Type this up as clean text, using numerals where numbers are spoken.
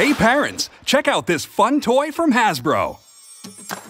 Hey parents, check out this fun toy from Hasbro.